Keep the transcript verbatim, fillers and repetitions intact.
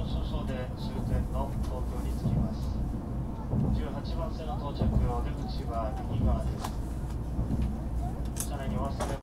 少々で終点の東京に着きます。じゅうはちばん線の到着、お出口は右側です。車内にお忘れ